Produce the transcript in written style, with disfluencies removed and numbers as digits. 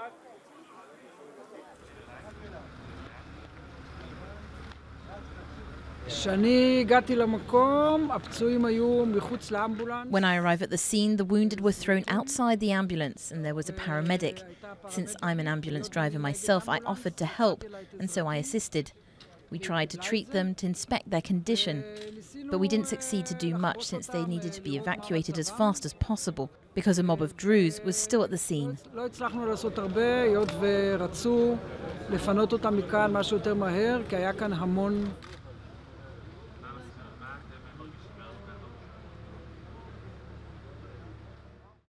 When I arrive at the scene, the wounded were thrown outside the ambulance and there was a paramedic. Since I'm an ambulance driver myself, I offered to help, and so I assisted. We tried to treat them, to inspect their condition, but we didn't succeed to do much since they needed to be evacuated as fast as possible because a mob of Druze was still at the scene. לפנות אותם מכאן משהו יותר מהר, כי היה כאן המון